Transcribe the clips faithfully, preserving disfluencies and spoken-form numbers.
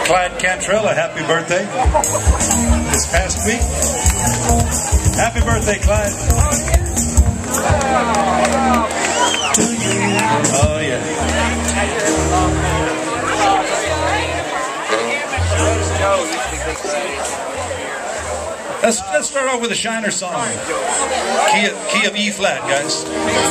Clyde Cantrell a happy birthday this past week. Happy birthday, Clyde. Oh, yeah. Let's, let's start off with a Shiner song. Key of, key of E flat, guys.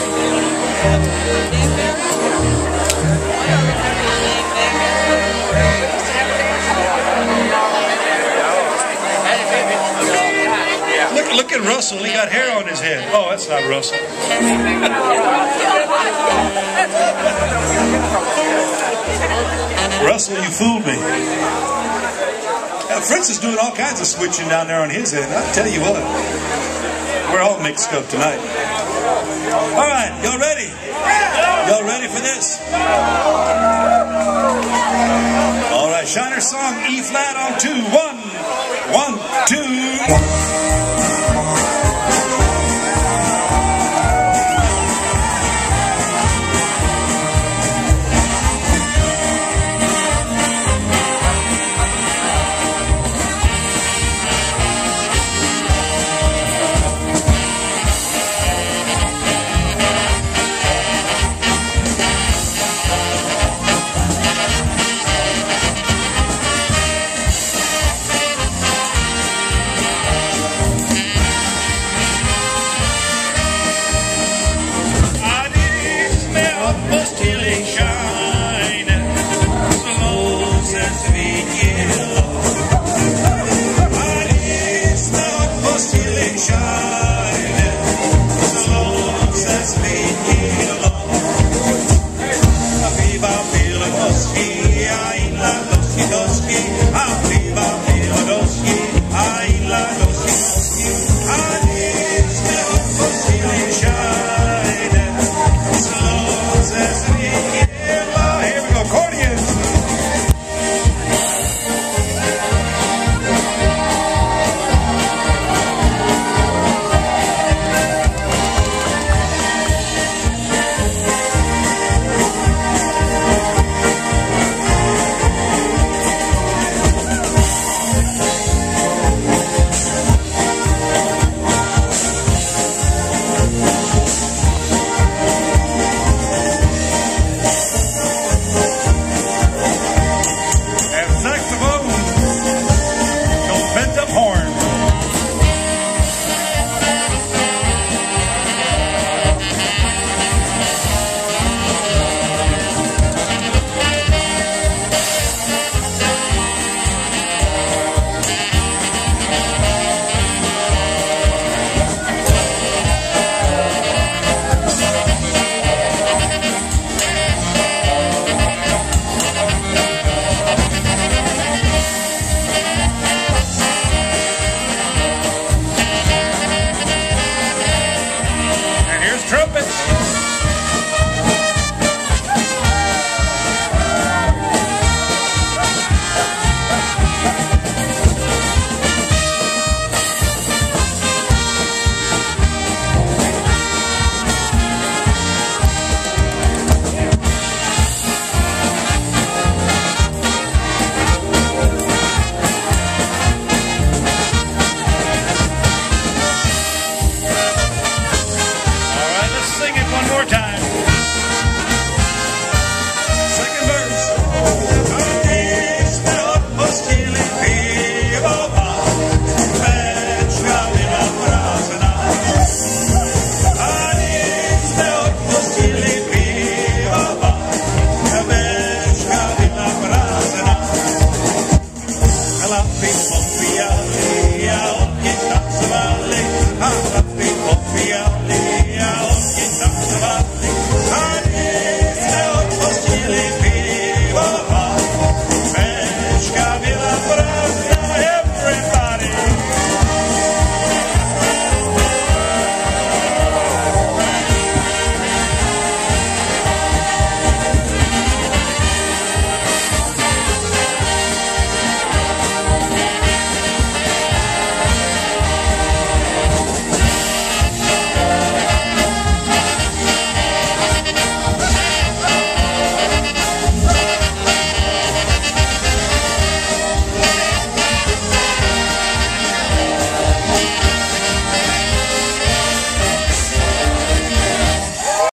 Look, look at Russell. He got hair on his head. Oh, that's not Russell. Russell, you fooled me. Now, Fritz is doing all kinds of switching down there on his head. I'll tell you what. We're all mixed up tonight. All right, y'all ready? Y'all ready for this? All right, Shiner song, E flat on two. One, one, two.